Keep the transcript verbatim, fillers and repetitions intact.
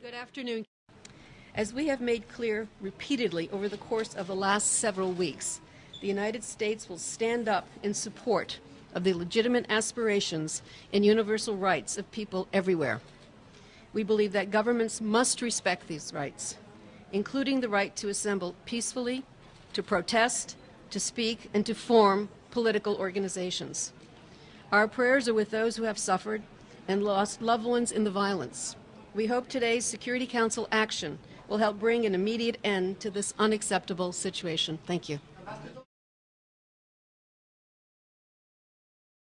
Good afternoon. As we have made clear repeatedly over the course of the last several weeks, the United States will stand up in support of the legitimate aspirations and universal rights of people everywhere. We believe that governments must respect these rights, including the right to assemble peacefully, to protest, to speak, and to form political organizations. Our prayers are with those who have suffered and lost loved ones in the violence. We hope today's Security Council action will help bring an immediate end to this unacceptable situation. Thank you.